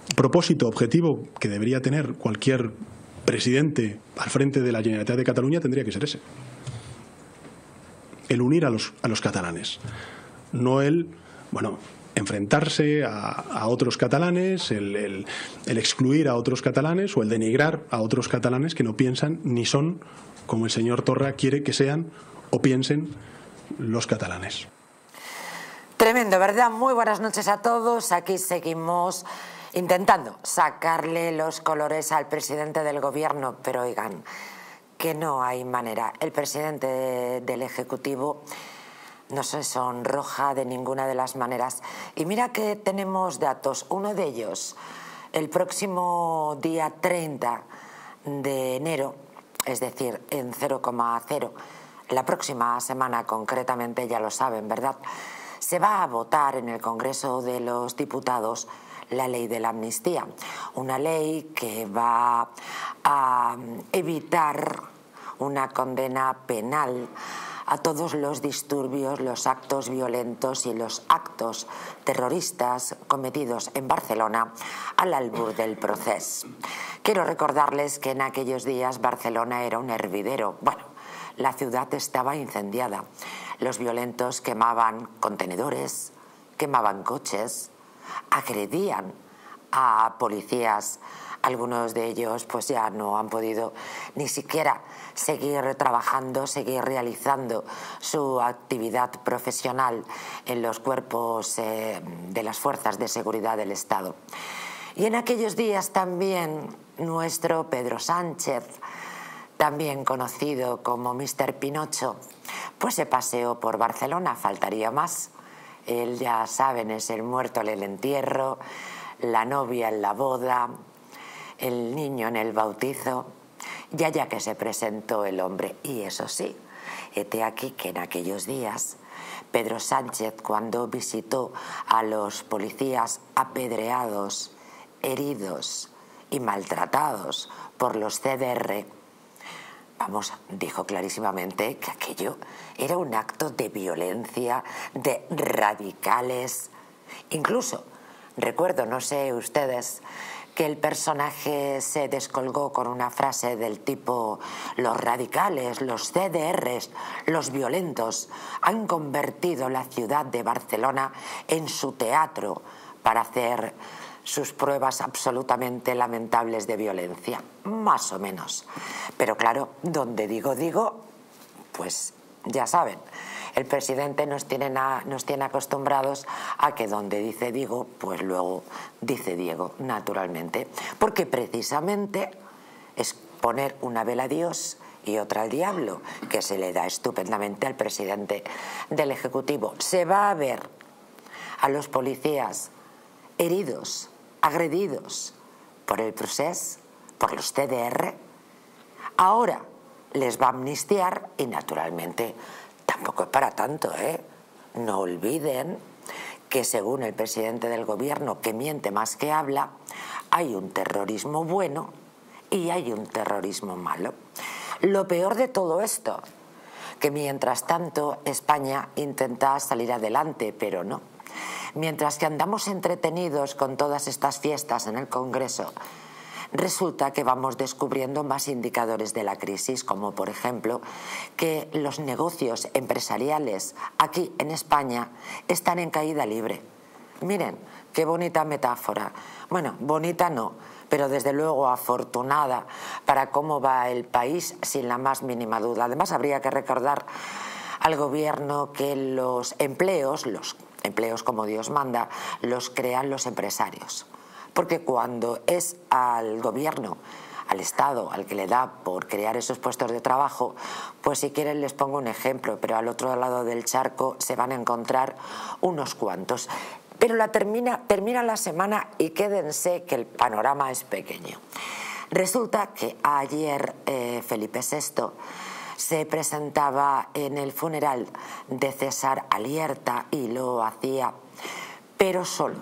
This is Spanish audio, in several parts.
propósito, objetivo que debería tener cualquier presidente al frente de la Generalitat de Cataluña tendría que ser ese: el unir a los catalanes, no el, enfrentarse a otros catalanes, el excluir a otros catalanes o el denigrar a otros catalanes que no piensan ni son como el señor Torra quiere que sean o piensen los catalanes. Tremendo, ¿verdad? Muy buenas noches a todos. Aquí seguimos intentando sacarle los colores al presidente del gobierno, pero oigan, que no hay manera. El presidente del Ejecutivo no se sonroja de ninguna de las maneras. Y mira que tenemos datos. Uno de ellos, el próximo día 30 de enero, es decir, en 0,0, la próxima semana concretamente, ya lo saben, ¿verdad?, se va a votar en el Congreso de los Diputados la ley de la amnistía, una ley que va a evitar una condena penal a todos los disturbios, los actos violentos y los actos terroristas cometidos en Barcelona al albur del procés. Quiero recordarles que en aquellos días Barcelona era un hervidero. Bueno, la ciudad estaba incendiada. Los violentos quemaban contenedores, quemaban coches, agredían a policías. Algunos de ellos pues ya no han podido ni siquiera seguir trabajando, seguir realizando su actividad profesional en los cuerpos de las fuerzas de seguridad del Estado. Y en aquellos días también nuestro Pedro Sánchez, también conocido como Mr. Pinocho, pues se paseó por Barcelona, faltaría más. Él, ya saben, es el muerto en el entierro, la novia en la boda, el niño en el bautizo, ya que se presentó el hombre. Y eso sí, hete aquí que en aquellos días Pedro Sánchez, cuando visitó a los policías apedreados, heridos y maltratados por los CDR, dijo clarísimamente que aquello era un acto de violencia, de radicales. Incluso, recuerdo, no sé ustedes, que el personaje se descolgó con una frase del tipo: los radicales, los CDRs, los violentos han convertido la ciudad de Barcelona en su teatro para hacer sus pruebas absolutamente lamentables de violencia, más o menos. Pero claro, donde digo, pues ya saben, el presidente nos tiene acostumbrados a que donde dice digo, pues luego dice Diego, naturalmente, porque precisamente es poner una vela a Dios y otra al diablo, que se le da estupendamente al presidente del Ejecutivo. Se va a ver a los policías heridos, agredidos por el procés, por los CDR. Ahora les va a amnistiar y naturalmente tampoco es para tanto, ¿eh? No olviden que según el presidente del gobierno, que miente más que habla, hay un terrorismo bueno y hay un terrorismo malo. Lo peor de todo esto, que mientras tanto España intenta salir adelante, pero no. Mientras que andamos entretenidos con todas estas fiestas en el Congreso, resulta que vamos descubriendo más indicadores de la crisis, como por ejemplo que los negocios empresariales aquí en España están en caída libre. Miren, qué bonita metáfora. Bueno, bonita no, pero desde luego afortunada para cómo va el país, sin la más mínima duda. Además, habría que recordar al gobierno que los empleos como Dios manda, los crean los empresarios. Porque cuando es al gobierno, al Estado, al que le da por crear esos puestos de trabajo, pues si quieren les pongo un ejemplo, pero al otro lado del charco se van a encontrar unos cuantos. Pero termina la semana y quédense que el panorama es pequeño. Resulta que ayer Felipe VI se presentaba en el funeral de César Alierta y lo hacía, pero solo,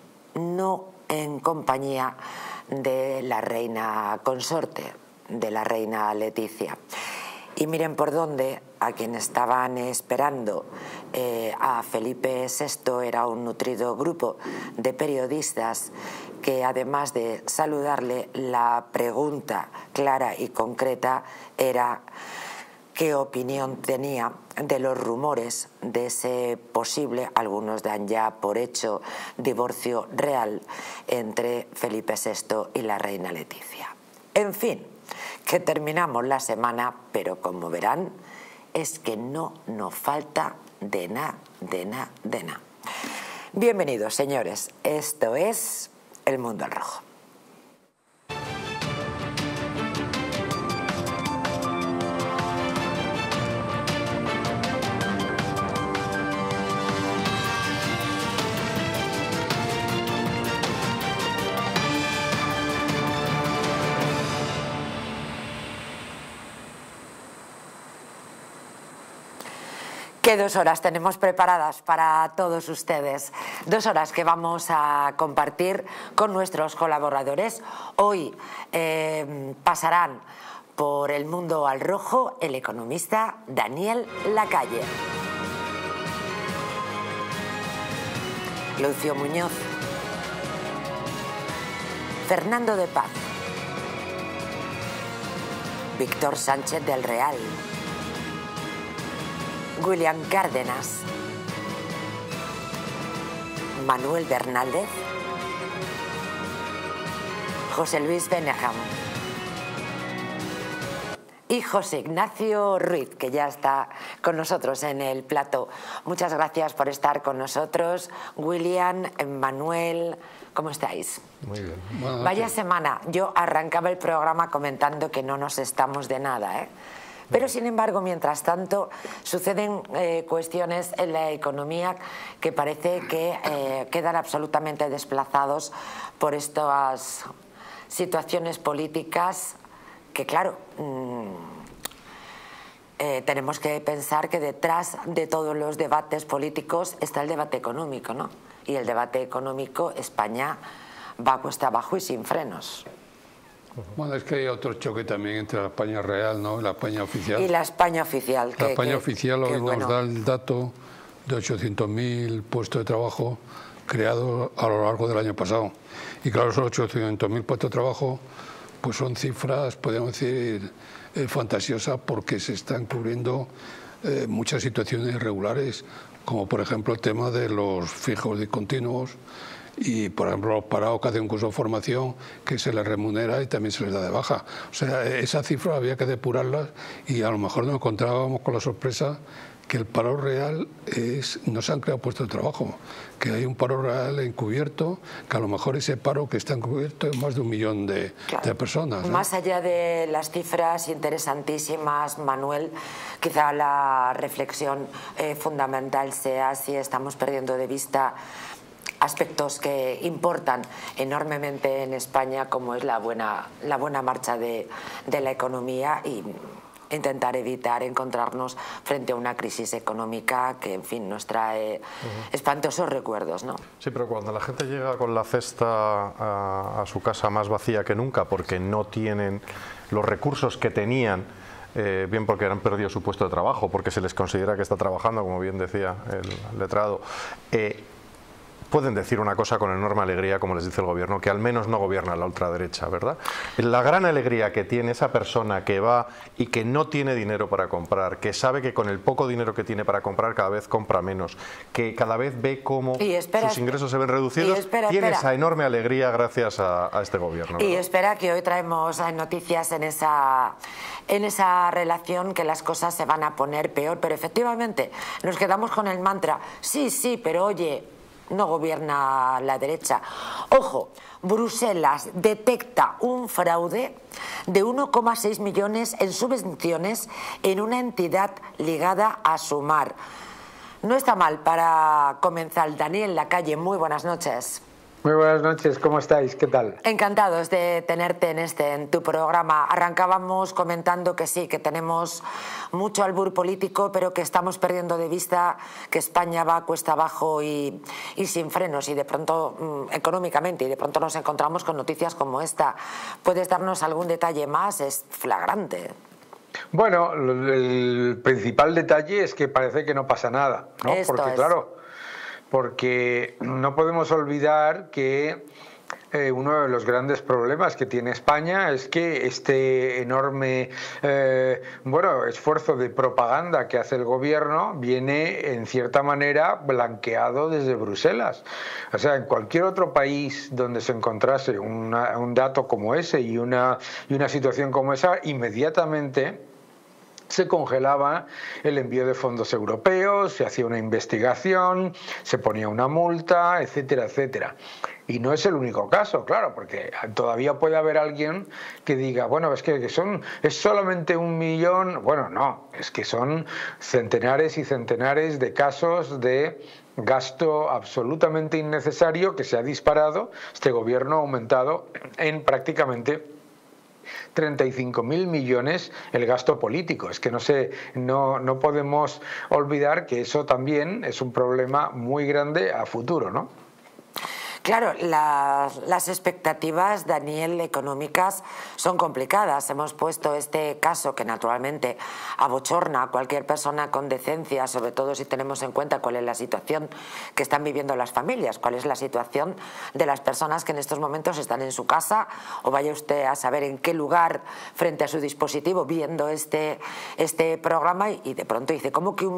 no en compañía de la reina consorte, de la reina Leticia. Y miren por dónde, a quien estaban esperando a Felipe VI era un nutrido grupo de periodistas que, además de saludarle, la pregunta clara y concreta era qué opinión tenía de los rumores de ese posible, algunos dan ya por hecho, divorcio real entre Felipe VI y la reina Leticia. En fin, que terminamos la semana, pero como verán, es que no nos falta de nada. Bienvenidos, señores. Esto es El Mundo al Rojo. ¿Qué 2 horas tenemos preparadas para todos ustedes? 2 horas que vamos a compartir con nuestros colaboradores. Hoy pasarán por El Mundo al Rojo el economista Daniel Lacalle, Lucio Muñoz, Fernando de Paz, Víctor Sánchez del Real, William Cárdenas, Manuel Bernaldez, José Luis Benegam y José Ignacio Ruiz, que ya está con nosotros en el plató. Muchas gracias por estar con nosotros. William, Manuel, ¿cómo estáis? Muy bien. Vaya semana. Yo arrancaba el programa comentando que no nos estamos de nada, Pero, sin embargo, mientras tanto, suceden cuestiones en la economía que parece que quedan absolutamente desplazados por estas situaciones políticas que, claro, tenemos que pensar que detrás de todos los debates políticos está el debate económico, ¿no? Y el debate económico, España va cuesta abajo y sin frenos. Bueno, es que hay otro choque también entre la España real, ¿no?, y la España oficial. Y la España oficial. La España oficial hoy nos da el dato de 800.000 puestos de trabajo creados a lo largo del año pasado. Y claro, esos 800.000 puestos de trabajo pues son cifras, podríamos decir, fantasiosas, porque se están cubriendo muchas situaciones irregulares, como por ejemplo el tema de los fijos discontinuos, y por ejemplo los parados que hacen un curso de formación que se les remunera y también se les da de baja. O sea, esas cifras había que depurarlas y a lo mejor nos encontrábamos con la sorpresa que el paro real no se han creado puestos de trabajo, que hay un paro real encubierto, que a lo mejor ese paro que está encubierto es más de 1 millón de personas. Más allá de las cifras interesantísimas, Manuel, quizá la reflexión fundamental sea si estamos perdiendo de vista aspectos que importan enormemente en España, como es la buena marcha de la economía, y intentar evitar encontrarnos frente a una crisis económica que, en fin, nos trae espantosos recuerdos, ¿no? Sí, pero cuando la gente llega con la cesta a su casa más vacía que nunca, porque no tienen los recursos que tenían, bien porque han perdido su puesto de trabajo, porque se les considera que está trabajando, como bien decía el letrado, pueden decir una cosa con enorme alegría, como les dice el gobierno, que al menos no gobierna la ultraderecha, ¿verdad? La gran alegría que tiene esa persona que va y que no tiene dinero para comprar, que sabe que con el poco dinero que tiene para comprar cada vez compra menos, que cada vez ve cómo sus ingresos se ven reducidos, tiene esa enorme alegría gracias a este gobierno, ¿verdad? Y espera, que hoy traemos noticias en esa relación, que las cosas se van a poner peor, pero efectivamente nos quedamos con el mantra, sí, pero oye, no gobierna la derecha. Ojo, Bruselas detecta un fraude de 1,6 millones en subvenciones en una entidad ligada a Sumar. No está mal para comenzar. Daniel Lacalle, muy buenas noches. Muy buenas noches, ¿cómo estáis? ¿Qué tal? Encantados de tenerte en tu programa. Arrancábamos comentando que sí, que tenemos mucho albur político, pero que estamos perdiendo de vista que España va cuesta abajo y sin frenos, y de pronto económicamente, y de pronto nos encontramos con noticias como esta. ¿Puedes darnos algún detalle más? Es flagrante. Bueno, el principal detalle es que parece que no pasa nada, ¿no? Porque, claro, porque no podemos olvidar que uno de los grandes problemas que tiene España es que este enorme esfuerzo de propaganda que hace el gobierno viene en cierta manera blanqueado desde Bruselas. O sea, en cualquier otro país donde se encontrase un dato como ese y una situación como esa, inmediatamente se congelaba el envío de fondos europeos, se hacía una investigación, se ponía una multa, etcétera, etcétera. Y no es el único caso, claro, porque todavía puede haber alguien que diga, bueno, es solamente 1 millón. Bueno, no, es que son centenares y centenares de casos de gasto absolutamente innecesario que se ha disparado. Este gobierno ha aumentado en prácticamente 35.000 millones el gasto político. Es que no podemos olvidar que eso también es un problema muy grande a futuro, ¿no? Claro, las expectativas, Daniel, económicas son complicadas. Hemos puesto este caso que naturalmente abochorna a cualquier persona con decencia, sobre todo si tenemos en cuenta cuál es la situación que están viviendo las familias, cuál es la situación de las personas que en estos momentos están en su casa, o vaya usted a saber en qué lugar frente a su dispositivo viendo este programa y de pronto dice, ¿cómo que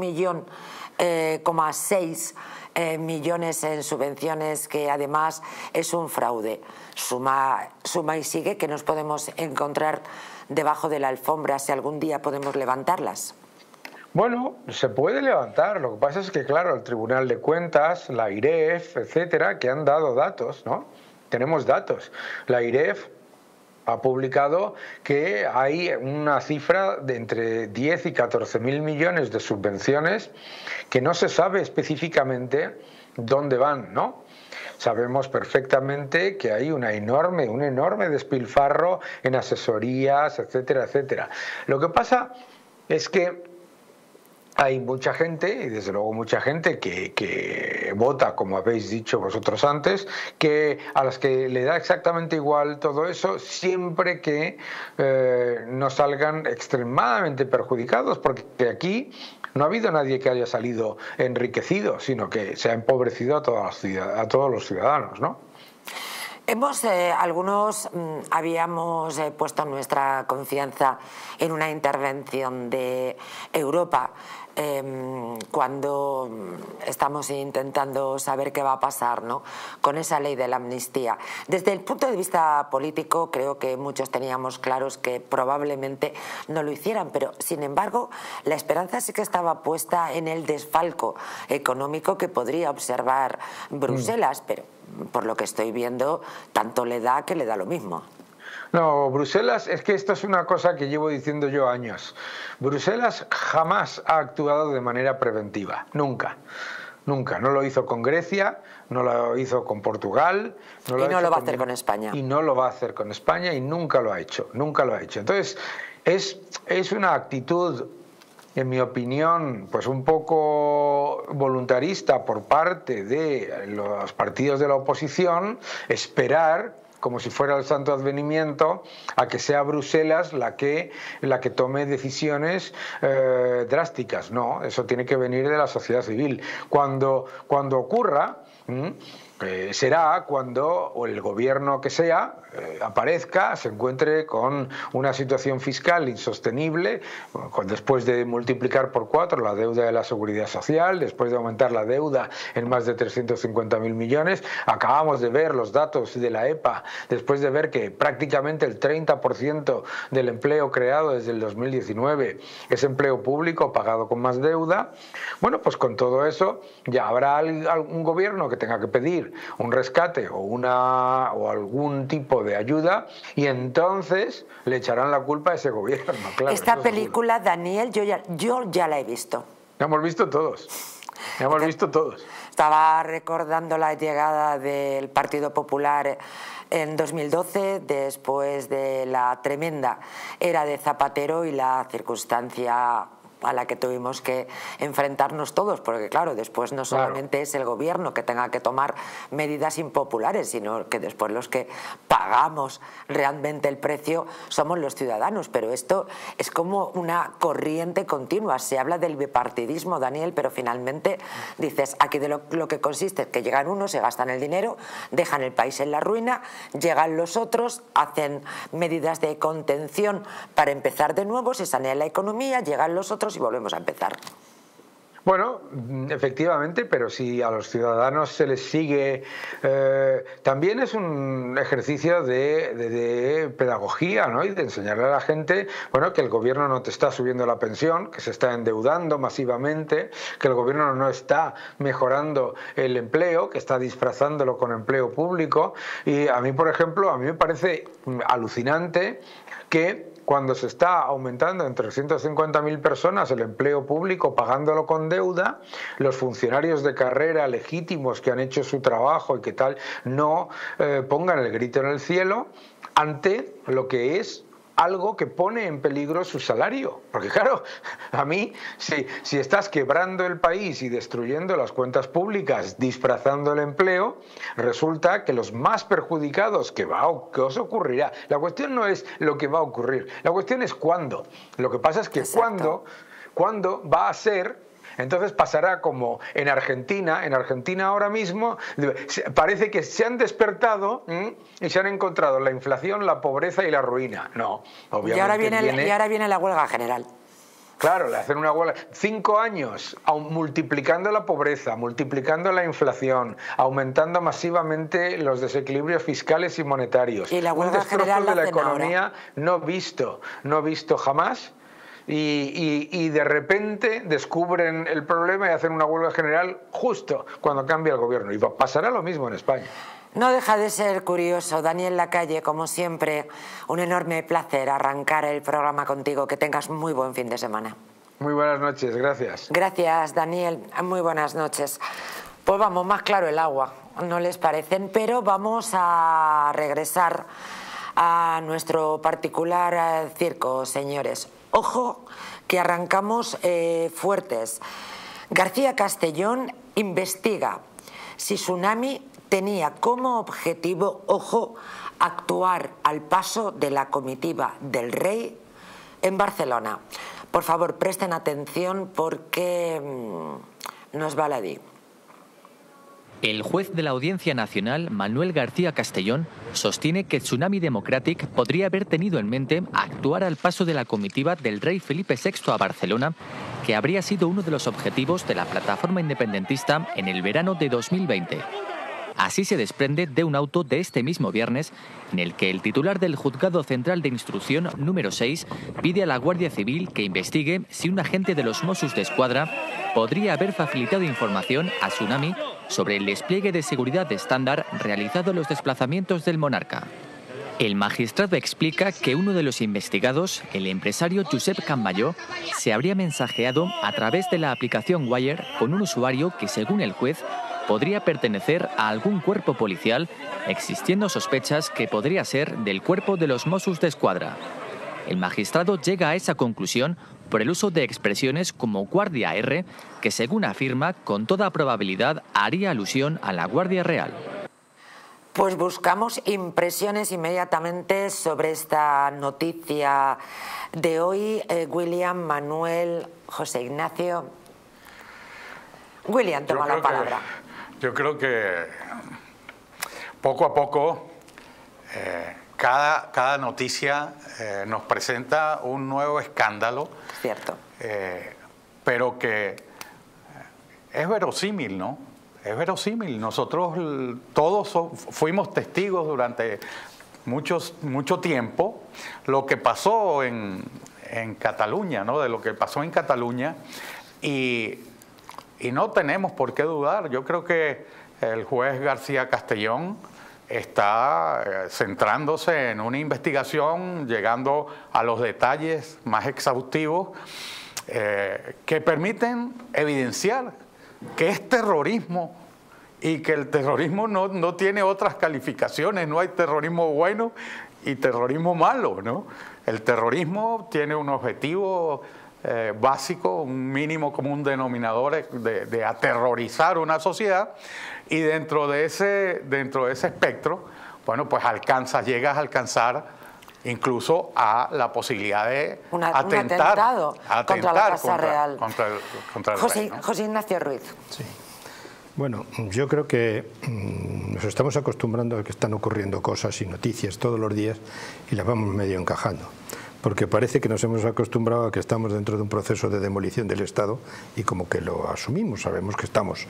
1,6 millones en subvenciones, que además es un fraude? Suma y sigue, que nos podemos encontrar debajo de la alfombra si algún día podemos levantarlas. Bueno, se puede levantar. Lo que pasa es que, claro, el Tribunal de Cuentas, la IREF, etcétera, que han dado datos, ¿no? Tenemos datos. La IREF ha publicado que hay una cifra de entre 10 y 14.000 millones de subvenciones que no se sabe específicamente dónde van, ¿no? Sabemos perfectamente que hay un enorme despilfarro en asesorías, etcétera, etcétera. Lo que pasa es que hay mucha gente, y desde luego mucha gente que vota, como habéis dicho vosotros antes, a las que le da exactamente igual todo eso, siempre que no salgan extremadamente perjudicados, porque aquí no ha habido nadie que haya salido enriquecido, sino que se ha empobrecido a todos los ciudadanos, ¿no? Algunos habíamos puesto nuestra confianza en una intervención de Europa cuando estamos intentando saber qué va a pasar, ¿no?, con esa ley de la amnistía. Desde el punto de vista político, creo que muchos teníamos claros que probablemente no lo hicieran, pero sin embargo la esperanza sí que estaba puesta en el desfalco económico que podría observar Bruselas, pero por lo que estoy viendo, tanto le da que le da lo mismo. No, Bruselas, es que esto es una cosa que llevo diciendo yo años. Bruselas jamás ha actuado de manera preventiva, nunca. Nunca. No lo hizo con Grecia, no lo hizo con Portugal. Y no lo va a hacer con España. Y no lo va a hacer con España y nunca lo ha hecho, nunca lo ha hecho. Entonces, es una actitud, en mi opinión, pues un poco voluntarista por parte de los partidos de la oposición, esperar, como si fuera el santo advenimiento, a que sea Bruselas la que tome decisiones drásticas. No, eso tiene que venir de la sociedad civil. Cuando ocurra, será cuando el gobierno que sea aparezca, se encuentre con una situación fiscal insostenible, después de multiplicar por 4 la deuda de la Seguridad Social, después de aumentar la deuda en más de 350.000 millones. Acabamos de ver los datos de la EPA, después de ver que prácticamente el 30% del empleo creado desde el 2019 es empleo público pagado con más deuda. Bueno, pues con todo eso ya habrá algún gobierno que tenga que pedir un rescate o algún tipo de ayuda, y entonces le echarán la culpa a ese gobierno. Claro, esta película, Daniel, yo ya la he visto. La hemos visto todos. La hemos visto todos. Estaba recordando la llegada del Partido Popular en 2012, después de la tremenda era de Zapatero y la circunstancia a la que tuvimos que enfrentarnos todos, porque claro, después no solamente es el gobierno que tenga que tomar medidas impopulares, sino que después los que pagamos realmente el precio somos los ciudadanos. Pero esto es como una corriente continua. Se habla del bipartidismo, Daniel, pero finalmente dices, aquí de lo que consiste es que llegan unos, se gastan el dinero, dejan el país en la ruina, llegan los otros, hacen medidas de contención para empezar de nuevo, se sanea la economía, llegan los otros y volvemos a empezar. Bueno, efectivamente, pero si a los ciudadanos se les sigue, también es un ejercicio de pedagogía, ¿no? Y de enseñarle a la gente, bueno, que el gobierno no te está subiendo la pensión, que se está endeudando masivamente, que el gobierno no está mejorando el empleo, que está disfrazándolo con empleo público. Y a mí, por ejemplo, a mí me parece alucinante que cuando se está aumentando en 350.000 personas el empleo público pagándolo con deuda, los funcionarios de carrera legítimos que han hecho su trabajo y que tal no pongan el grito en el cielo ante lo que es algo que pone en peligro su salario. Porque claro, a mí, si estás quebrando el país y destruyendo las cuentas públicas, disfrazando el empleo, resulta que los más perjudicados, ¿qué os ocurrirá? La cuestión no es lo que va a ocurrir, la cuestión es cuándo. Lo que pasa es que cuándo va a ser. Entonces pasará como en Argentina ahora mismo parece que se han despertado y se han encontrado la inflación, la pobreza y la ruina. No, obviamente. Y ahora viene la huelga general. Claro, le hacen una huelga. 5 años multiplicando la pobreza, multiplicando la inflación, aumentando masivamente los desequilibrios fiscales y monetarios. Y la huelga un destrozo general de la economía ahora. no visto jamás. Y de repente descubren el problema y hacen una huelga general justo cuando cambia el gobierno. Y pasará lo mismo en España. No deja de ser curioso. Daniel Lacalle, como siempre, un enorme placer arrancar el programa contigo. Que tengas muy buen fin de semana. Muy buenas noches, gracias. Gracias, Daniel. Muy buenas noches. Pues vamos, más claro el agua, ¿no les parecen? Pero vamos a regresar a nuestro particular circo, señores. Ojo, que arrancamos fuertes. García Castellón investiga si Tsunami tenía como objetivo, ojo, actuar al paso de la comitiva del rey en Barcelona. Por favor, presten atención porque no es baladí. El juez de la Audiencia Nacional, Manuel García Castellón, sostiene que Tsunami Democratic podría haber tenido en mente actuar al paso de la comitiva del rey Felipe VI a Barcelona, que habría sido uno de los objetivos de la plataforma independentista en el verano de 2020. Así se desprende de un auto de este mismo viernes, en el que el titular del Juzgado Central de Instrucción número 6 pide a la Guardia Civil que investigue si un agente de los Mossos d'Esquadra podría haber facilitado información a Tsunami sobre el despliegue de seguridad estándar realizado en los desplazamientos del monarca. El magistrado explica que uno de los investigados, el empresario Josep Campmajó, se habría mensajeado a través de la aplicación Wire con un usuario que, según el juez, podría pertenecer a algún cuerpo policial, existiendo sospechas que podría ser del cuerpo de los Mossos d'Esquadra. El magistrado llega a esa conclusión por el uso de expresiones como Guardia R, que según afirma, con toda probabilidad haría alusión a la Guardia Real. Pues buscamos impresiones inmediatamente sobre esta noticia de hoy. William, Manuel, José Ignacio. William, toma la palabra. Yo creo que poco a poco cada noticia nos presenta un nuevo escándalo. Cierto. Pero que es verosímil, ¿no? Es verosímil. Nosotros todos fuimos testigos durante mucho tiempo lo que pasó en Cataluña, ¿no? De lo que pasó en Cataluña y no tenemos por qué dudar. Yo creo que el juez García Castellón está centrándose en una investigación, llegando a los detalles más exhaustivos que permiten evidenciar que es terrorismo y que el terrorismo no tiene otras calificaciones, no hay terrorismo bueno y terrorismo malo, ¿no? El terrorismo tiene un objetivo básico, un mínimo común denominador de aterrorizar una sociedad, y dentro de ese espectro, bueno, pues llegas a alcanzar incluso a la posibilidad de atentar contra la Casa Real. Contra el rey, ¿no? José Ignacio Ruiz. Sí. Bueno, yo creo que nos estamos acostumbrando a que están ocurriendo cosas y noticias todos los días y las vamos medio encajando, porque parece que nos hemos acostumbrado a que estamos dentro de un proceso de demolición del Estado y como que lo asumimos, sabemos que estamos.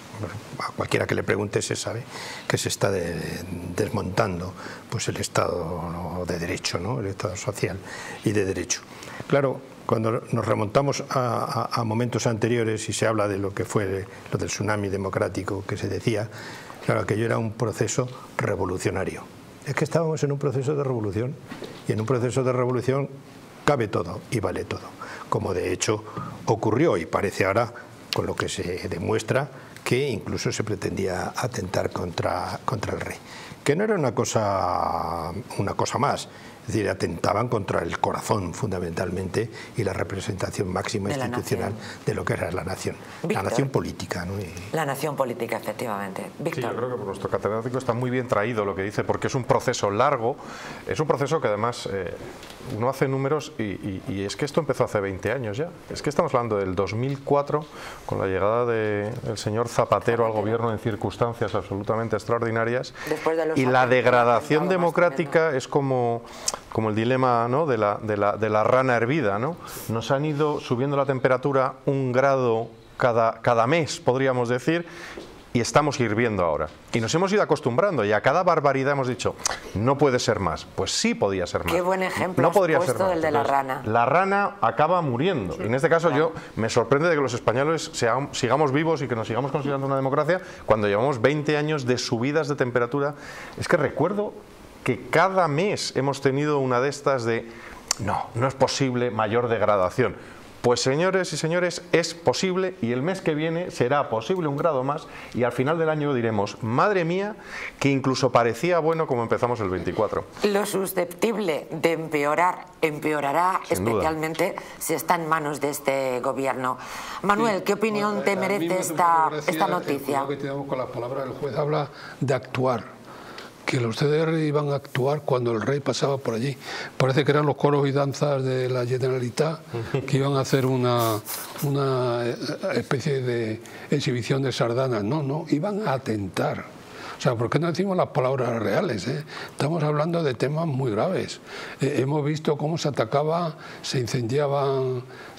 A cualquiera que le pregunte se sabe que se está desmontando pues el Estado de Derecho, ¿no? El Estado social y de Derecho. Claro, cuando nos remontamos a momentos anteriores y se habla de lo que fue lo del tsunami democrático que se decía, claro, aquello era un proceso revolucionario. Es que estábamos en un proceso de revolución y en un proceso de revolución cabe todo y vale todo, como de hecho ocurrió y parece ahora con lo que se demuestra que incluso se pretendía atentar contra el rey, que no era una cosa más, es decir, atentaban contra el corazón fundamentalmente y la representación máxima institucional de lo que era la nación, la nación política, ¿no? La nación política, efectivamente. Víctor. Sí, yo creo que por nuestro catedrático está muy bien traído lo que dice, porque es un proceso largo, es un proceso que además uno hace números y es que esto empezó hace 20 años ya, es que estamos hablando del 2004 con la llegada del señor Zapatero al gobierno en circunstancias absolutamente extraordinarias, y la degradación democrática es como el dilema, ¿no?, de la rana hervida, ¿no? Nos han ido subiendo la temperatura 1 grado cada mes, podríamos decir, y estamos hirviendo ahora. Y nos hemos ido acostumbrando y a cada barbaridad hemos dicho, no puede ser más. Pues sí podía ser más. Qué buen ejemplo no podría has puesto ser más. Del de la rana. La rana acaba muriendo. Sí. Y en este caso yo me sorprende de que los españoles sigamos vivos y que nos sigamos considerando una democracia cuando llevamos 20 años de subidas de temperatura. Es que recuerdo que cada mes hemos tenido una de estas de no es posible mayor degradación. Pues señores y señores, es posible, y el mes que viene será posible 1 grado más, y al final del año diremos, madre mía, que incluso parecía bueno como empezamos el 24. Lo susceptible de empeorará especialmente si está en manos de este gobierno. Manuel, ¿qué opinión te merece esta noticia? Lo que tenemos con las palabras del juez habla de actuar, que los CDR iban a actuar cuando el rey pasaba por allí. Parece que eran los coros y danzas de la Generalitat que iban a hacer una especie de exhibición de sardanas. No, iban a atentar. O sea, ¿por qué no decimos las palabras reales? Estamos hablando de temas muy graves. Hemos visto cómo se atacaba, se incendiaban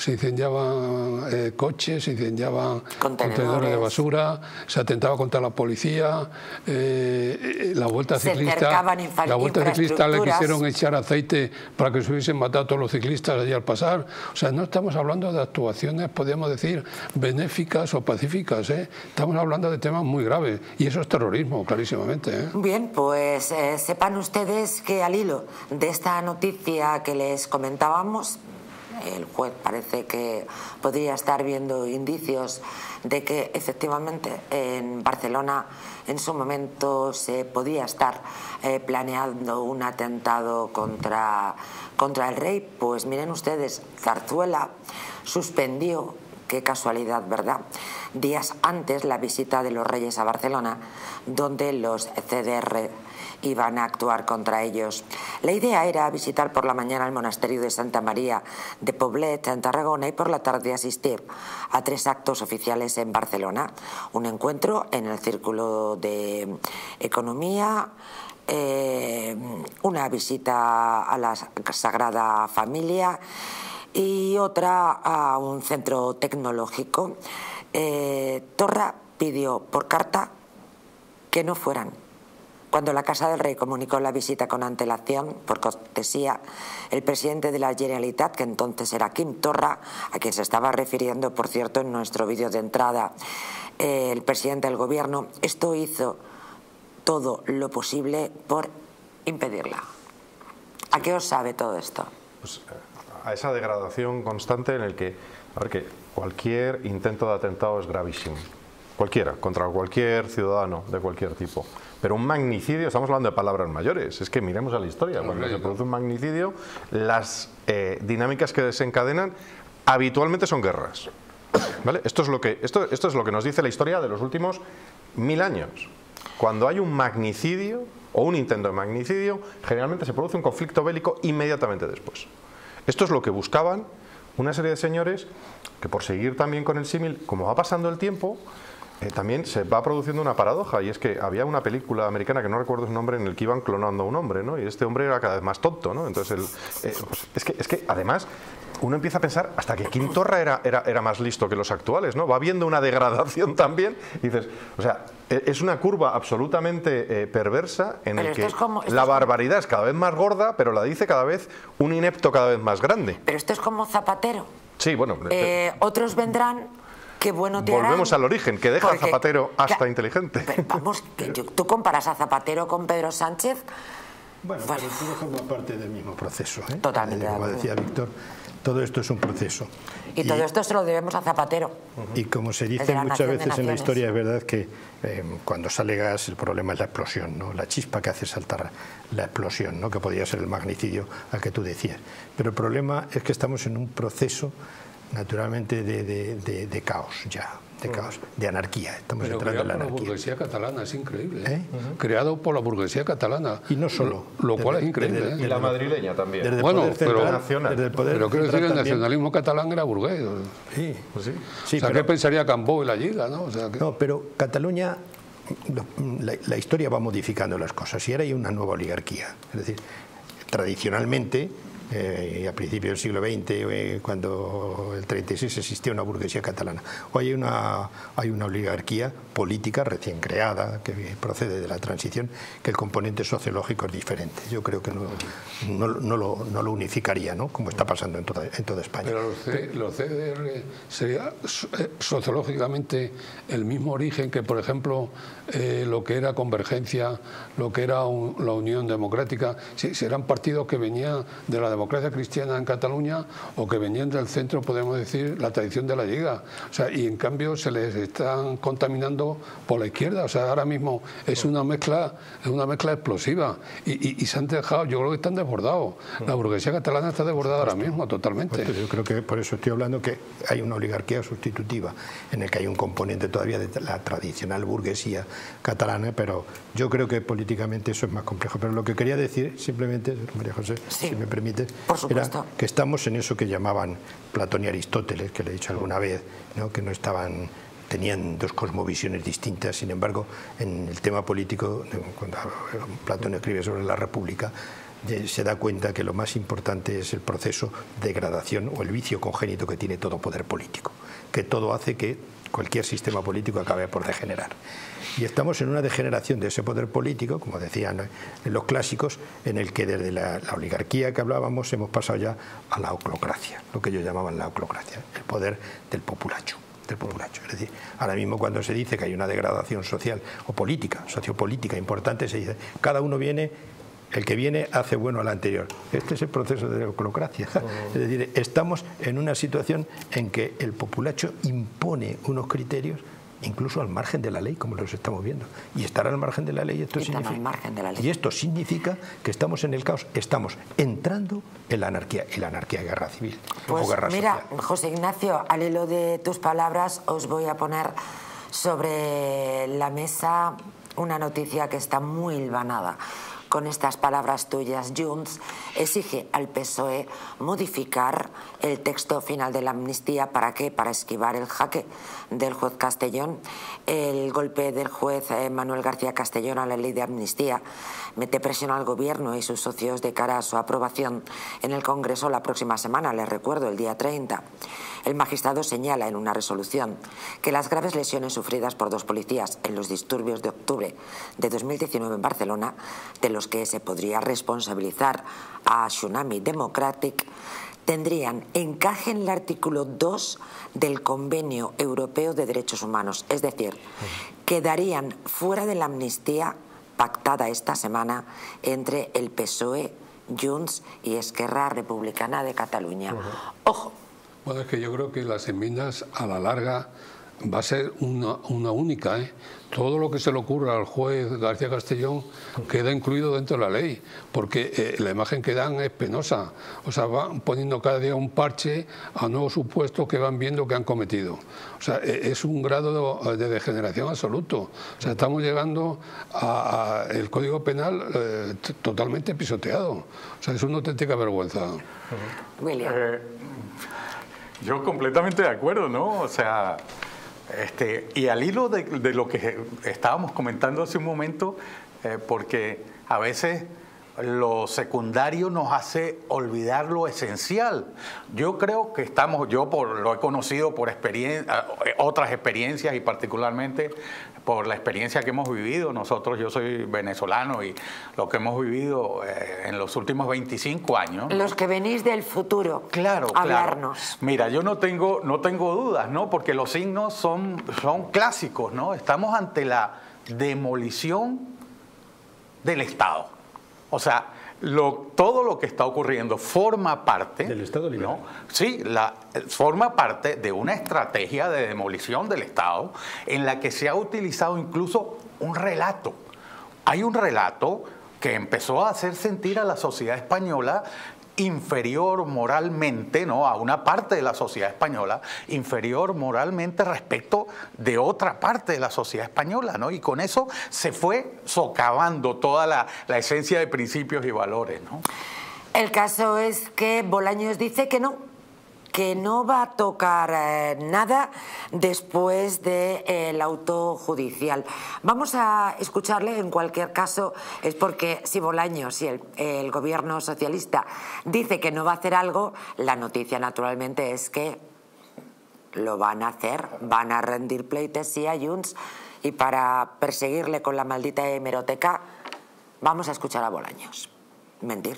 coches, se incendiaban contenedores de basura, se atentaba contra la policía, la vuelta ciclista le quisieron echar aceite para que se hubiesen matado todos los ciclistas allí al pasar. O sea, no estamos hablando de actuaciones, podríamos decir, benéficas o pacíficas. Estamos hablando de temas muy graves y eso es terrorismo, clarísimamente. Bien, pues sepan ustedes que al hilo de esta noticia que les comentábamos, el juez parece que podría estar viendo indicios de que efectivamente en Barcelona en su momento se podía estar planeando un atentado contra el rey. Pues miren ustedes, Zarzuela suspendió, qué casualidad, ¿verdad?, días antes la visita de los reyes a Barcelona, donde los CDR iban a actuar contra ellos. La idea era visitar por la mañana el monasterio de Santa María de Poblet en Tarragona y por la tarde asistir a 3 actos oficiales en Barcelona. Un encuentro en el Círculo de Economía, una visita a la Sagrada Familia y otra a un centro tecnológico. Torra pidió por carta que no fueran. Cuando la Casa del Rey comunicó la visita con antelación, por cortesía, el presidente de la Generalitat, que entonces era Quim Torra, a quien se estaba refiriendo, por cierto, en nuestro vídeo de entrada, el presidente del gobierno, esto hizo todo lo posible por impedirla. ¿A qué os sabe todo esto? Pues a esa degradación constante en el que, a ver, que cualquier intento de atentado es gravísimo. Cualquiera, contra cualquier ciudadano de cualquier tipo. Pero un magnicidio, estamos hablando de palabras mayores, es que miremos a la historia. Cuando se produce un magnicidio, las dinámicas que desencadenan habitualmente son guerras. ¿Vale? Esto es lo que nos dice la historia de los últimos 1000 años. Cuando hay un magnicidio o un intento de magnicidio, generalmente se produce un conflicto bélico inmediatamente después. Esto es lo que buscaban una serie de señores que, por seguir también con el símil, como va pasando el tiempo, también se va produciendo una paradoja, y es que había una película americana que no recuerdo su nombre, en el que iban clonando a un hombre, ¿no? Y este hombre era cada vez más tonto, ¿no? Entonces pues es que además uno empieza a pensar hasta que Quintorra era más listo que los actuales, ¿no? Va viendo una degradación también y dices, o sea, es una curva absolutamente perversa en el que la barbaridad es cada vez más gorda, pero la dice cada vez un inepto cada vez más grande. Pero esto es como Zapatero. Sí, bueno. Otros vendrán. Qué bueno te harán. Volvemos al origen, que deja a Zapatero hasta inteligente. Pero vamos, tú comparas a Zapatero con Pedro Sánchez. Bueno, pero todo forma parte del mismo proceso, ¿eh? Totalmente. Como decía Víctor, todo esto es un proceso. Y todo esto se lo debemos a Zapatero. Y como se dice muchas veces en la historia, es verdad que cuando sale gas el problema es la explosión, ¿no? La chispa que hace saltar la explosión, ¿no? Que podría ser el magnicidio al que tú decías. Pero el problema es que estamos en un proceso naturalmente de caos ya, de caos, de anarquía. Estamos entrando en la anarquía. Creado por la burguesía catalana, es increíble. Creado por la burguesía catalana. Y no solo. Lo cual es increíble. Y la madrileña también. Desde bueno, pero quiero decir, el nacionalismo catalán era burgués. Sí, pues sí. Sí, o sea, ¿qué pensaría Cambó y la Lliga? ¿No? O sea, no, pero Cataluña, la historia va modificando las cosas y ahora hay una nueva oligarquía. Es decir, tradicionalmente, a principios del siglo XX, cuando el 36 existía una burguesía catalana. Hoy hay una oligarquía política recién creada, que procede de la transición, que el componente sociológico es diferente. Yo creo que no lo unificaría, ¿no? Como está pasando en toda España. Pero los CDR sería sociológicamente el mismo origen que, por ejemplo, lo que era Convergencia, lo que era la Unión Democrática. ¿Serán partidos que venían de la democracia cristiana en Cataluña o que venían del centro, podemos decir, la tradición de la Lliga? O sea, y en cambio se les están contaminando por la izquierda. O sea, ahora mismo es una mezcla explosiva y se han dejado, yo creo que están desbordados. La burguesía catalana está desbordada ahora mismo totalmente. Pues yo creo que por eso estoy hablando que hay una oligarquía sustitutiva en el que hay un componente todavía de la tradicional burguesía catalana, pero yo creo que políticamente eso es más complejo. Pero lo que quería decir simplemente, María José, si me permite, era que estamos en eso que llamaban Platón y Aristóteles, que le he dicho alguna vez, ¿no? Que no estaban, tenían dos cosmovisiones distintas. Sin embargo, en el tema político, cuando Platón escribe sobre la República, se da cuenta que lo más importante es el proceso de degradación o el vicio congénito que tiene todo poder político, que todo hace que cualquier sistema político acabe por degenerar. Y estamos en una degeneración de ese poder político, como decían los clásicos, en el que desde la oligarquía que hablábamos hemos pasado ya a la oclocracia, lo que ellos llamaban la oclocracia, el poder del populacho. Es decir, ahora mismo cuando se dice que hay una degradación social o política, sociopolítica importante, se dice, cada uno viene, el que viene hace bueno al anterior. Este es el proceso de la oclocracia. Es decir, estamos en una situación en que el populacho impone unos criterios incluso al margen de la ley, como los estamos viendo. Y estar al margen de la ley, y esto significa que estamos en el caos, estamos entrando en la anarquía, y la anarquía es guerra civil. Pues guerra mira, social. José Ignacio, al hilo de tus palabras, os voy a poner sobre la mesa una noticia que está muy hilvanada con estas palabras tuyas. Junts exige al PSOE modificar el texto final de la amnistía. ¿Para qué? Para esquivar el jaque del juez Castellón. El golpe del juez Manuel García Castellón a la ley de amnistía mete presión al gobierno y sus socios de cara a su aprobación en el Congreso la próxima semana, les recuerdo, el día 30. El magistrado señala en una resolución que las graves lesiones sufridas por dos policías en los disturbios de octubre de 2019 en Barcelona, de los que se podría responsabilizar a Tsunami Democratic, tendrían encaje en el artículo 2 del Convenio Europeo de Derechos Humanos. Es decir, quedarían fuera de la amnistía pactada esta semana entre el PSOE, Junts y Esquerra Republicana de Cataluña. Ojo. Bueno, es que yo creo que las enmiendas a la larga va a ser una única, ¿eh? Todo lo que se le ocurra al juez García Castellón queda incluido dentro de la ley, porque la imagen que dan es penosa. O sea, van poniendo cada día un parche a nuevos supuestos que van viendo que han cometido. O sea, es un grado de degeneración absoluto. O sea, estamos llegando a el Código Penal totalmente pisoteado. O sea, es una auténtica vergüenza. William. Yo completamente de acuerdo, ¿no? O sea, y al hilo de lo que estábamos comentando hace un momento, porque a veces lo secundario nos hace olvidar lo esencial. Yo creo que lo he conocido por otras experiencias y particularmente por la experiencia que hemos vivido. Yo soy venezolano y lo que hemos vivido en los últimos 25 años. Los que venís del futuro. Claro, hablarnos. Claro. Mira, yo no tengo dudas, ¿no? Porque los signos son clásicos, ¿no? Estamos ante la demolición del Estado. O sea, todo lo que está ocurriendo forma parte del Estado liberal. ¿no? Sí, forma parte de una estrategia de demolición del Estado en la que se ha utilizado incluso un relato. Hay un relato que empezó a hacer sentir a la sociedad española inferior moralmente, ¿no? A una parte de la sociedad española, inferior moralmente respecto de otra parte de la sociedad española, ¿no? Y con eso se fue socavando toda la esencia de principios y valores, ¿no? El caso es que Bolaños dice que no va a tocar nada después del auto judicial. Vamos a escucharle. En cualquier caso, es porque si Bolaños y el gobierno socialista dice que no va a hacer algo, la noticia naturalmente es que lo van a hacer, van a rendir pleitesía a Junts, y para perseguirle con la maldita hemeroteca vamos a escuchar a Bolaños mentir.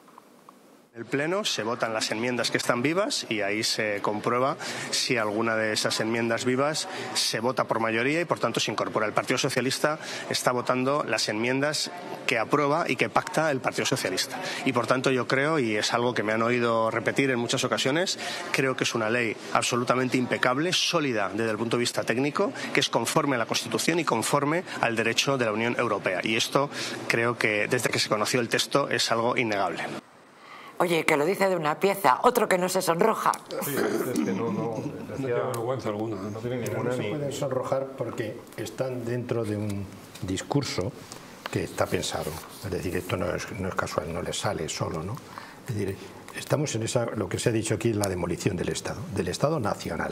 En el Pleno se votan las enmiendas que están vivas y ahí se comprueba si alguna de esas enmiendas vivas se vota por mayoría y por tanto se incorpora. El Partido Socialista está votando las enmiendas que aprueba y que pacta el Partido Socialista. Y por tanto yo creo, y es algo que me han oído repetir en muchas ocasiones, creo que es una ley absolutamente impecable, sólida desde el punto de vista técnico, que es conforme a la Constitución y conforme al derecho de la Unión Europea. Y esto creo que desde que se conoció el texto es algo innegable. Oye, que lo dice de una pieza, otro que no se sonroja. Sí, es que no tiene vergüenza alguna. No tiene ninguna. No se pueden sonrojar porque están dentro de un discurso que está pensado. Es decir, esto no es casual, no les sale solo, ¿no? Es decir, estamos en lo que se ha dicho aquí, la demolición del Estado nacional.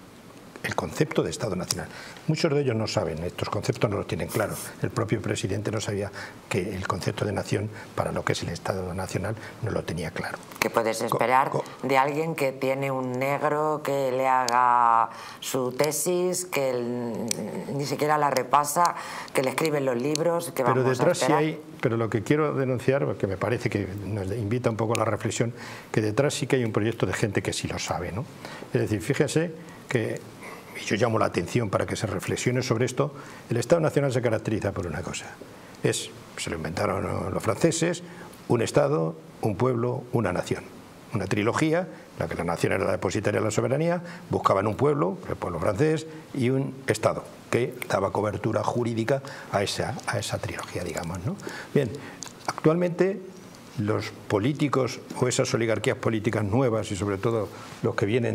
El concepto de Estado nacional. Muchos de ellos no saben, estos conceptos no los tienen claros. El propio presidente no sabía que el concepto de nación para lo que es el Estado nacional no lo tenía claro. ¿Qué puedes esperar de alguien que tiene un negro que le haga su tesis, que ni siquiera la repasa, que le escriben los libros? Que pero vamos detrás a esperar? sí hay, pero lo que quiero denunciar, porque me parece que nos invita un poco a la reflexión, que detrás sí que hay un proyecto de gente que sí lo sabe, ¿no? Es decir, fíjese que, y yo llamo la atención para que se reflexione sobre esto, el Estado Nacional se caracteriza por una cosa. Se lo inventaron los franceses, un Estado, un pueblo, una nación. Una trilogía, en la que la nación era la depositaria de la soberanía, buscaban un pueblo, el pueblo francés, y un Estado, que daba cobertura jurídica a esa trilogía, digamos, ¿no? Bien, actualmente los políticos o esas oligarquías políticas nuevas y sobre todo los que vienen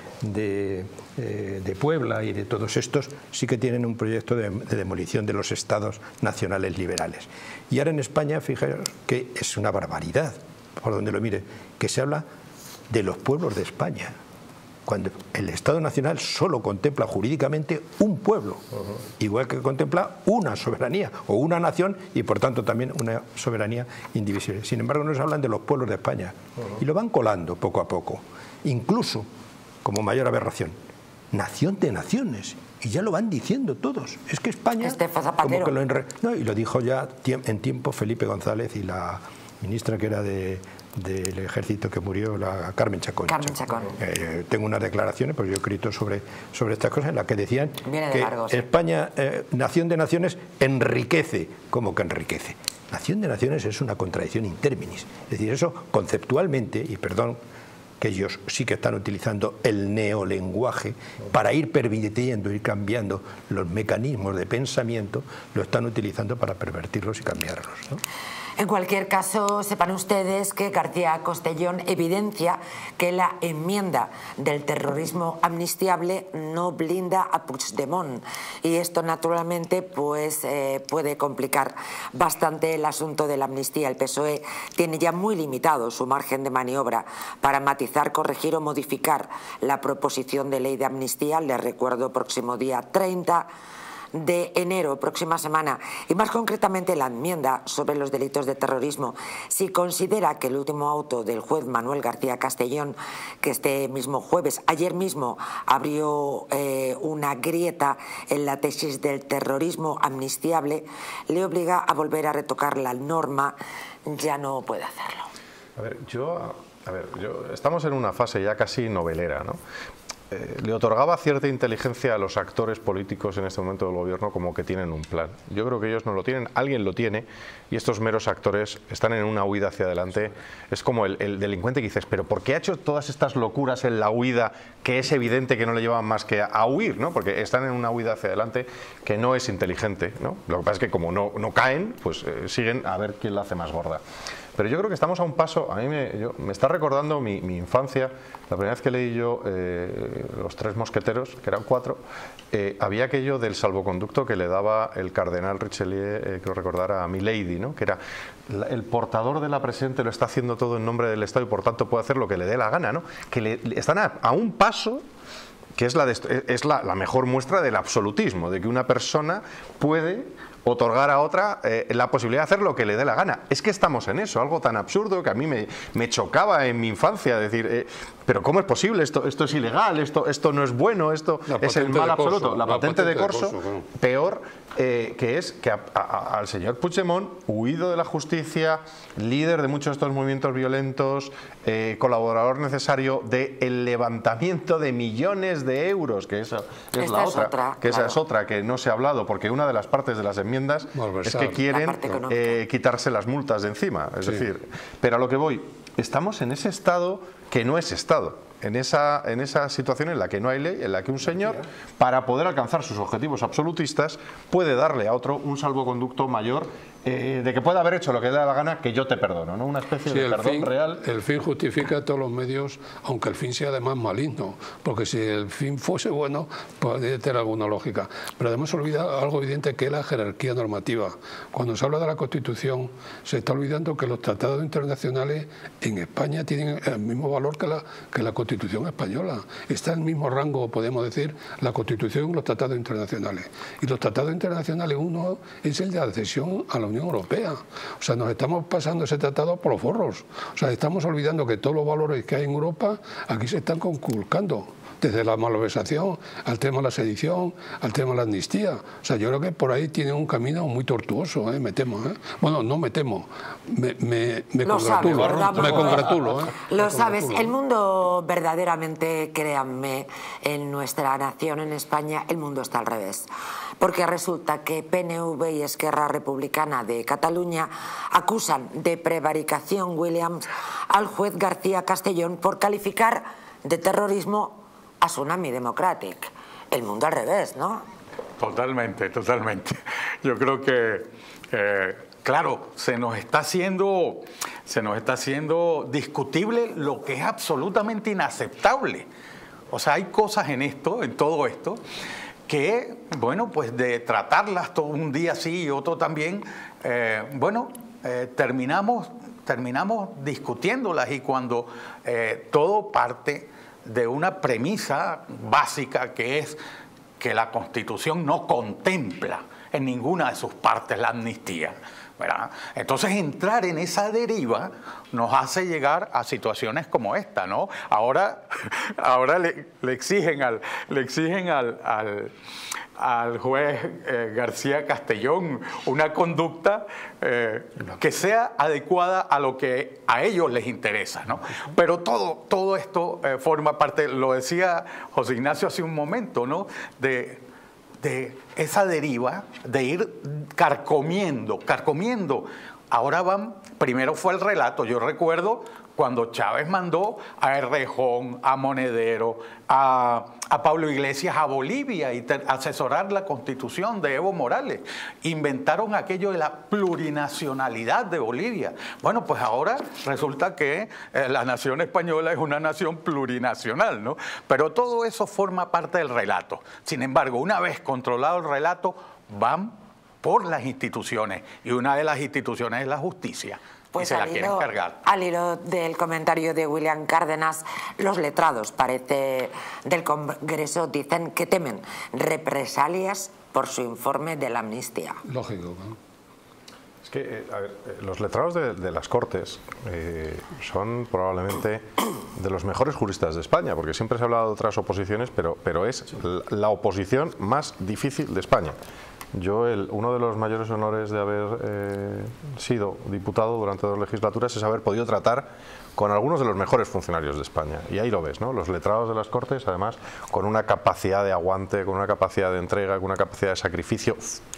de Puebla y de todos estos sí que tienen un proyecto de demolición de los estados nacionales liberales. Y ahora en España, fijaros que es una barbaridad, por donde lo mire, que se habla de los pueblos de España, cuando el Estado Nacional solo contempla jurídicamente un pueblo, igual que contempla una soberanía o una nación y por tanto también una soberanía indivisible. Sin embargo, nos hablan de los pueblos de España y lo van colando poco a poco, incluso como mayor aberración, nación de naciones. Y ya lo van diciendo todos. Es que España, como que no, y lo dijo ya en tiempo Felipe González y la ministra que era del ejército que murió, la Carmen Chacón. Tengo unas declaraciones, porque yo he escrito sobre estas cosas, en las que decían que España, nación de naciones, enriquece. ¿Cómo que enriquece? Nación de naciones es una contradicción in terminis. Es decir, eso conceptualmente, y perdón que ellos sí que están utilizando el neolenguaje para ir permitiendo, ir cambiando los mecanismos de pensamiento, lo están utilizando para pervertirlos y cambiarlos, ¿no? En cualquier caso, sepan ustedes que García Castellón evidencia que la enmienda del terrorismo amnistiable no blinda a Puigdemont, y esto naturalmente pues puede complicar bastante el asunto de la amnistía. El PSOE tiene ya muy limitado su margen de maniobra para matizar, corregir o modificar la proposición de ley de amnistía. Les recuerdo, próximo día 30 de enero, próxima semana, y más concretamente la enmienda sobre los delitos de terrorismo. Si considera que el último auto del juez Manuel García Castellón, que este mismo jueves, ayer mismo, abrió una grieta en la tesis del terrorismo amnistiable, le obliga a volver a retocar la norma, ya no puede hacerlo. Estamos en una fase ya casi novelera, ¿no? Le otorgaba cierta inteligencia a los actores políticos en este momento del gobierno, como que tienen un plan. Yo creo que ellos no lo tienen, alguien lo tiene, y estos meros actores están en una huida hacia adelante. Es como el delincuente que dices, pero ¿por qué ha hecho todas estas locuras en la huida, que es evidente que no le llevan más que a huir, ¿no? Porque están en una huida hacia adelante que no es inteligente, ¿no? Lo que pasa es que como no caen, pues siguen a ver quién la hace más gorda. Pero yo creo que estamos a un paso. A mí me está recordando mi infancia. La primera vez que leí yo Los Tres Mosqueteros, que eran 4, había aquello del salvoconducto que le daba el cardenal Richelieu, que recordara, a Milady, ¿no? Que era el portador de la presente lo está haciendo todo en nombre del Estado y por tanto puede hacer lo que le dé la gana, ¿no? Que están a un paso, que es la mejor muestra del absolutismo, de que una persona puede otorgar a otra la posibilidad de hacer lo que le dé la gana. Es que estamos en eso, algo tan absurdo que a mí me chocaba en mi infancia, decir, pero ¿cómo es posible? Esto es ilegal, esto no es bueno, esto es el mal absoluto. La patente de corso, claro. Peor, que es que al señor Puigdemont, huido de la justicia, líder de muchos de estos movimientos violentos, colaborador necesario del levantamiento de millones de euros, que esa es la otra, que esa es otra que no se ha hablado, porque una de las partes de las enmiendas es que quieren quitarse las multas de encima, es decir, pero a lo que voy, estamos en ese estado que no es estado. En esa situación en la que no hay ley, en la que un señor, para poder alcanzar sus objetivos absolutistas, puede darle a otro un salvoconducto mayor, de que pueda haber hecho lo que le da la gana, que yo te perdono, ¿no? Una especie de perdón real. El fin justifica todos los medios, aunque el fin sea además maligno, porque si el fin fuese bueno, podría tener alguna lógica. Pero además se olvida algo evidente, que es la jerarquía normativa. Cuando se habla de la Constitución, se está olvidando que los tratados internacionales en España tienen el mismo valor que la Constitución española. Está en el mismo rango, podemos decir, la Constitución y los tratados internacionales. Y los tratados internacionales, uno es el de adhesión a la Unión Europea. O sea, nos estamos pasando ese tratado por los forros. O sea, estamos olvidando que todos los valores que hay en Europa aquí se están conculcando. Desde la malversación al tema de la sedición, al tema de la amnistía. O sea, yo creo que por ahí tiene un camino muy tortuoso, me temo. Bueno, no me temo, me congratulo. Lo sabes, el mundo verdaderamente, créanme, en nuestra nación, en España, el mundo está al revés. Porque resulta que PNV y Esquerra Republicana de Cataluña acusan de prevaricación, Williams, al juez García Castellón por calificar de terrorismo a Tsunami Democratic. El mundo al revés, ¿no? Totalmente, totalmente. Yo creo que, claro, se nos está haciendo discutible lo que es absolutamente inaceptable. O sea, hay cosas en todo esto, que, bueno, pues de tratarlas todo un día sí y otro también, terminamos discutiéndolas, y cuando todo parte de una premisa básica, que es que la Constitución no contempla en ninguna de sus partes la amnistía, ¿verdad? Entonces entrar en esa deriva nos hace llegar a situaciones como esta, ¿no? Ahora le exigen al juez García Castellón una conducta que sea adecuada a lo que a ellos les interesa, ¿no? Pero todo esto forma parte, lo decía José Ignacio hace un momento, ¿no? De esa deriva, de ir carcomiendo Ahora van, primero fue el relato, yo recuerdo cuando Chávez mandó a Errejón, a Monedero, a Pablo Iglesias a Bolivia y asesorar la constitución de Evo Morales. Inventaron aquello de la plurinacionalidad de Bolivia. Bueno, pues ahora resulta que la nación española es una nación plurinacional, ¿no? Pero todo eso forma parte del relato. Sin embargo, una vez controlado el relato, van por las instituciones, y una de las instituciones es la justicia. Pues y se la quieren cargar. Al hilo del comentario de William Cárdenas, los letrados, parece, del Congreso dicen que temen represalias por su informe de la amnistía. Lógico, ¿no? Es que, a ver, los letrados de las Cortes son probablemente de los mejores juristas de España, porque siempre se ha hablado de otras oposiciones, pero es la oposición más difícil de España. Yo, uno de los mayores honores de haber sido diputado durante 2 legislaturas es haber podido tratar con algunos de los mejores funcionarios de España. Y ahí lo ves, ¿no? Los letrados de las Cortes, además, con una capacidad de aguante, con una capacidad de entrega, con una capacidad de sacrificio.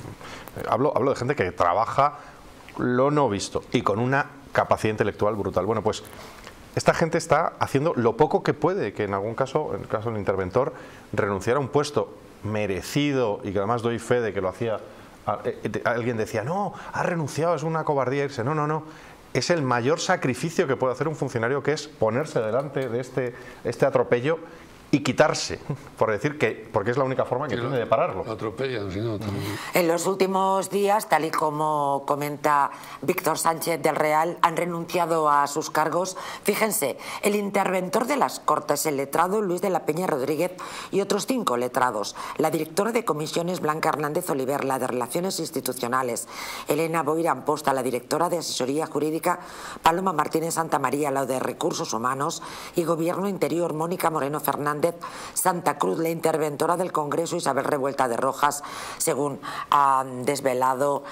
Hablo de gente que trabaja lo no visto y con una capacidad intelectual brutal. Bueno, pues esta gente está haciendo lo poco que puede, que en algún caso, en el caso del interventor, renunciar a un puesto merecido, y que además doy fe de que lo hacía. Alguien decía, no, ha renunciado, es una cobardía irse. No, no, no. Es el mayor sacrificio que puede hacer un funcionario, que es ponerse delante de este atropello y quitarse, por decir que, porque es la única forma que tiene de pararlo. Atropellan, si no, en los últimos días, tal y como comenta Víctor Sánchez del Real, han renunciado a sus cargos. Fíjense, el interventor de las Cortes, el letrado Luis de la Peña Rodríguez y otros 5 letrados, la directora de comisiones Blanca Hernández Oliver, la de Relaciones Institucionales Elena Boira Amposta, la directora de asesoría jurídica Paloma Martínez Santamaría, la de Recursos Humanos y Gobierno Interior Mónica Moreno Fernández Santa Cruz, la interventora del Congreso Isabel Revuelta de Rojas, según han desvelado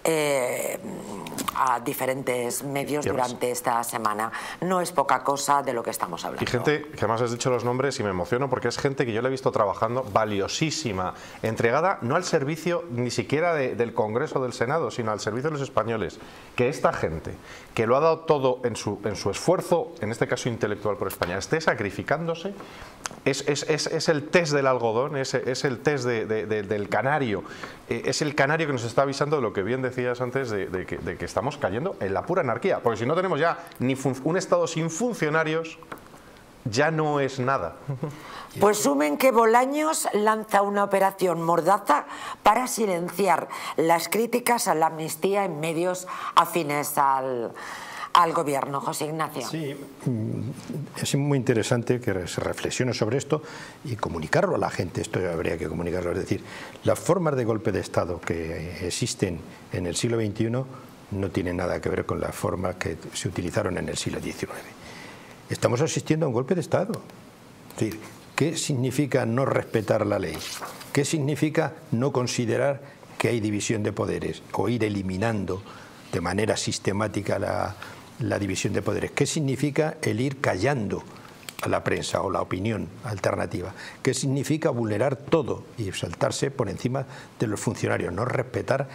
a diferentes medios durante esta semana. No es poca cosa de lo que estamos hablando. Y gente que además has dicho los nombres y me emociono, porque es gente que yo la he visto trabajando valiosísima, entregada no al servicio ni siquiera del Congreso o del Senado, sino al servicio de los españoles. Que esta gente, que lo ha dado todo en su esfuerzo, en este caso intelectual por España, esté sacrificándose. Es el test del algodón, es el test del canario, es el canario que nos está avisando de lo que bien decías antes, de que estamos cayendo en la pura anarquía, porque si no tenemos ya ni un Estado sin funcionarios, ya no es nada. Pues sumen que Bolaños lanza una operación mordaza para silenciar las críticas a la amnistía en medios afines al gobierno. José Ignacio. Sí, es muy interesante que se reflexione sobre esto y comunicarlo a la gente. Esto habría que comunicarlo. Es decir, las formas de golpe de Estado que existen en el siglo XXI no tienen nada que ver con las formas que se utilizaron en el siglo XIX. Estamos asistiendo a un golpe de Estado. Es decir, ¿qué significa no respetar la ley? ¿Qué significa no considerar que hay división de poderes o ir eliminando de manera sistemática la división de poderes? ¿Qué significa el ir callando a la prensa o la opinión alternativa? ¿Qué significa vulnerar todo y saltarse por encima de los funcionarios? No respetar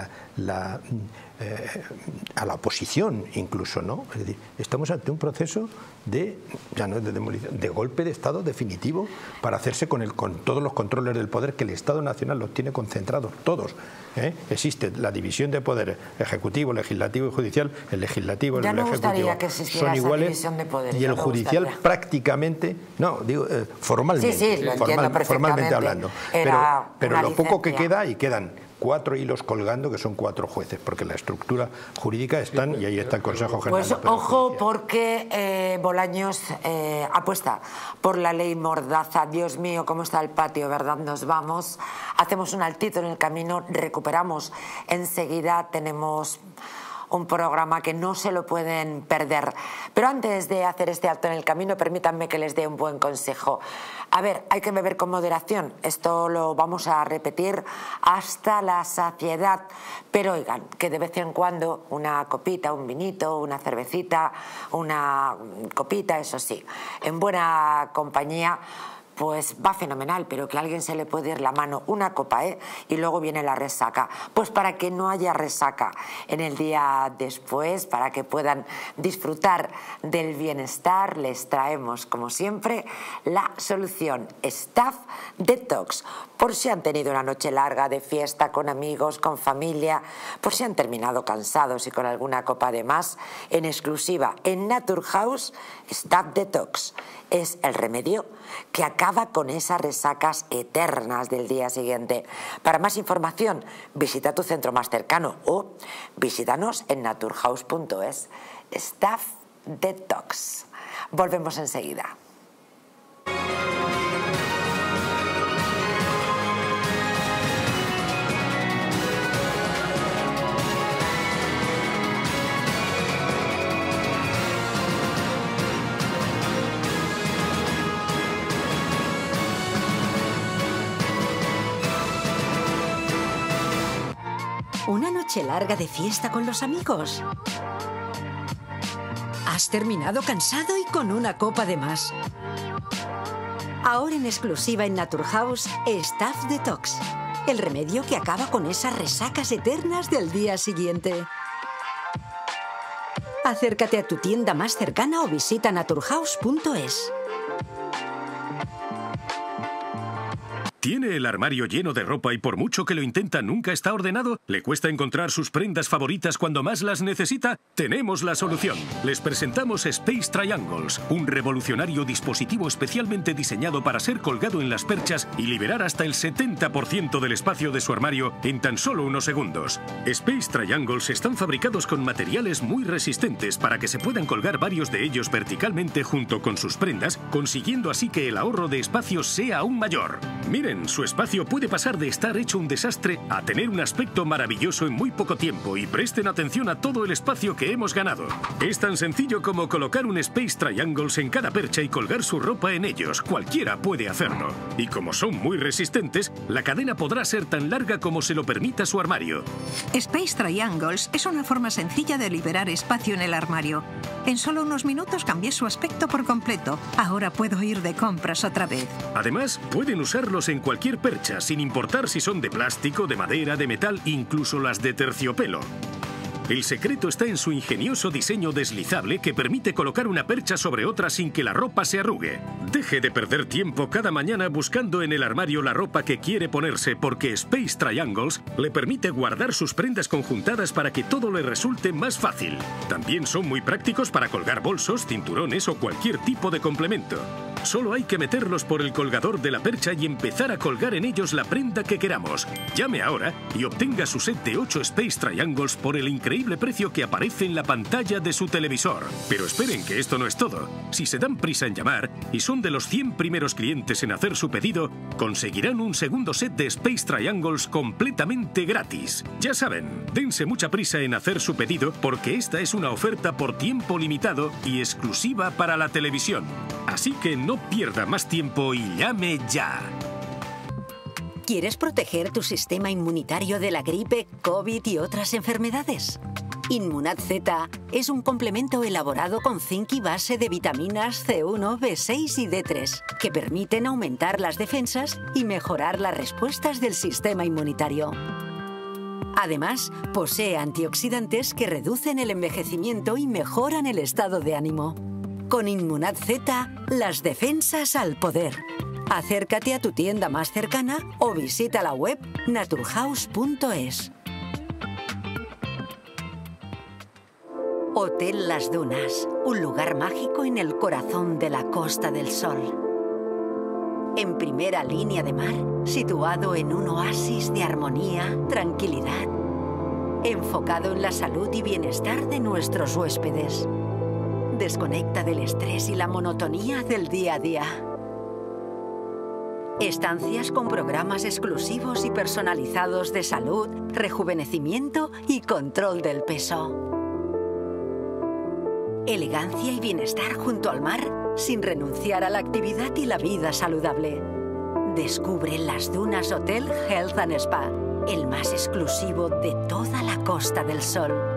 a la oposición incluso, ¿no? Es decir, estamos ante un proceso ya no de demolición, de golpe de Estado definitivo para hacerse con todos los controles del poder, que el Estado Nacional los tiene concentrados todos. Existe la división de poderes ejecutivo, legislativo y judicial. El legislativo y el ejecutivo son iguales y el judicial prácticamente, no, digo formalmente, formalmente hablando. Pero lo poco que queda, y quedan 4 hilos colgando, que son 4 jueces, porque la estructura jurídica están, y ahí está el Consejo General. Pues ojo, porque Bolaños apuesta por la ley mordaza. Dios mío, cómo está el patio, ¿verdad? Nos vamos, hacemos un altito en el camino, recuperamos enseguida, tenemos un programa que no se lo pueden perder. Pero antes de hacer este alto en el camino, permítanme que les dé un buen consejo. A ver, hay que beber con moderación. Esto lo vamos a repetir hasta la saciedad. Pero oigan, que de vez en cuando una copita, un vinito, una cervecita, una copita, eso sí, en buena compañía, pues va fenomenal, pero que a alguien se le puede ir la mano una copa, y luego viene la resaca. Pues para que no haya resaca en el día después, para que puedan disfrutar del bienestar, les traemos, como siempre, la solución Staff Detox. Por si han tenido una noche larga de fiesta con amigos, con familia, por si han terminado cansados y con alguna copa de más, en exclusiva en Naturhaus, Staff Detox es el remedio que acaba con esas resacas eternas del día siguiente. Para más información, visita tu centro más cercano o visítanos en naturhaus.es. Staff Detox. Volvemos enseguida. ¿Una noche larga de fiesta con los amigos? ¿Has terminado cansado y con una copa de más? Ahora en exclusiva en Naturhaus, Staff Detox. El remedio que acaba con esas resacas eternas del día siguiente. Acércate a tu tienda más cercana o visita naturhaus.es. ¿Tiene el armario lleno de ropa y por mucho que lo intenta nunca está ordenado? ¿Le cuesta encontrar sus prendas favoritas cuando más las necesita? Tenemos la solución. Les presentamos Space Triangles, un revolucionario dispositivo especialmente diseñado para ser colgado en las perchas y liberar hasta el 70% del espacio de su armario en tan solo unos segundos. Space Triangles están fabricados con materiales muy resistentes para que se puedan colgar varios de ellos verticalmente junto con sus prendas, consiguiendo así que el ahorro de espacio sea aún mayor. Miren, su espacio puede pasar de estar hecho un desastre a tener un aspecto maravilloso en muy poco tiempo y presten atención a todo el espacio que hemos ganado. Es tan sencillo como colocar un Space Triangles en cada percha y colgar su ropa en ellos. Cualquiera puede hacerlo. Y como son muy resistentes, la cadena podrá ser tan larga como se lo permita su armario. Space Triangles es una forma sencilla de liberar espacio en el armario. En solo unos minutos cambié su aspecto por completo. Ahora puedo ir de compras otra vez. Además, pueden usarlos en cualquier percha, sin importar si son de plástico, de madera, de metal, incluso las de terciopelo. El secreto está en su ingenioso diseño deslizable que permite colocar una percha sobre otra sin que la ropa se arrugue. Deje de perder tiempo cada mañana buscando en el armario la ropa que quiere ponerse, porque Space Triangles le permite guardar sus prendas conjuntadas para que todo le resulte más fácil. También son muy prácticos para colgar bolsos, cinturones o cualquier tipo de complemento. Solo hay que meterlos por el colgador de la percha y empezar a colgar en ellos la prenda que queramos. Llame ahora y obtenga su set de 8 Space Triangles por el increíble precio que aparece en la pantalla de su televisor. Pero esperen, que esto no es todo. Si se dan prisa en llamar y son de los 100 primeros clientes en hacer su pedido, conseguirán un segundo set de Space Triangles completamente gratis. Ya saben, dense mucha prisa en hacer su pedido porque esta es una oferta por tiempo limitado y exclusiva para la televisión. Así que no pierda más tiempo y llame ya. ¿Quieres proteger tu sistema inmunitario de la gripe, COVID y otras enfermedades? Inmunad Z es un complemento elaborado con zinc y base de vitaminas C1, B6 y D3 que permiten aumentar las defensas y mejorar las respuestas del sistema inmunitario. Además, posee antioxidantes que reducen el envejecimiento y mejoran el estado de ánimo. Con Inmunad Z, las defensas al poder. Acércate a tu tienda más cercana o visita la web naturhaus.es. Hotel Las Dunas, un lugar mágico en el corazón de la Costa del Sol. En primera línea de mar, situado en un oasis de armonía, tranquilidad, enfocado en la salud y bienestar de nuestros huéspedes. Desconecta del estrés y la monotonía del día a día. Estancias con programas exclusivos y personalizados de salud, rejuvenecimiento y control del peso. Elegancia y bienestar junto al mar, sin renunciar a la actividad y la vida saludable. Descubre Las Dunas Hotel Health and Spa, el más exclusivo de toda la Costa del Sol.